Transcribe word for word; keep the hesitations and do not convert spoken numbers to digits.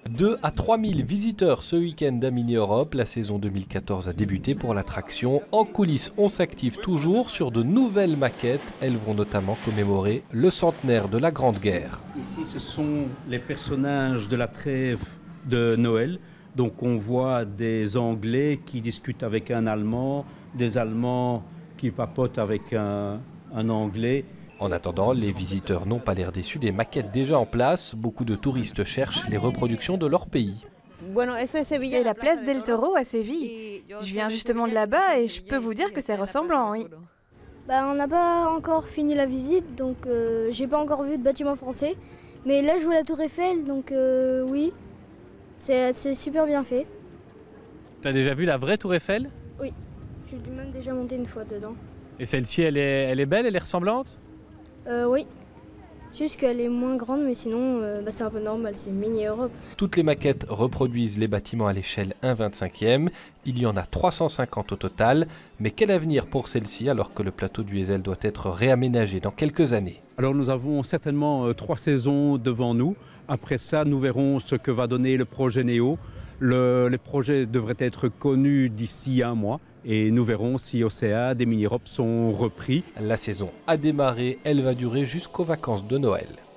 deux à trois mille visiteurs ce week-end à Mini-Europe. La saison deux mille quatorze a débuté pour l'attraction. En coulisses, on s'active toujours sur de nouvelles maquettes. Elles vont notamment commémorer le centenaire de la Grande Guerre. Ici, ce sont les personnages de la trêve de Noël. Donc on voit des Anglais qui discutent avec un Allemand, des Allemands qui papotent avec un, un Anglais. En attendant, les visiteurs n'ont pas l'air déçus des maquettes déjà en place. Beaucoup de touristes cherchent les reproductions de leur pays. C'est la place del Toro à Séville. Je viens justement de là-bas et je peux vous dire que c'est ressemblant, oui. Bah, on n'a pas encore fini la visite, donc euh, j'ai pas encore vu de bâtiment français. Mais là, je vois la Tour Eiffel, donc euh, oui, c'est super bien fait. Tu as déjà vu la vraie Tour Eiffel? Oui, j'ai même déjà monté une fois dedans. Et celle-ci, elle est, elle est belle, elle est ressemblante? Euh, oui, juste qu'elle est moins grande, mais sinon euh, bah, c'est un peu normal, c'est Mini-Europe. Toutes les maquettes reproduisent les bâtiments à l'échelle un vingt-cinquième. Il y en a trois cent cinquante au total. Mais quel avenir pour celle-ci alors que le plateau du Heysel doit être réaménagé dans quelques années? Alors nous avons certainement euh, trois saisons devant nous. Après ça, nous verrons ce que va donner le projet Néo. Le, les projets devraient être connus d'ici un mois. Et nous verrons si O C A, des Mini-Europe sont repris. La saison a démarré, elle va durer jusqu'aux vacances de Noël.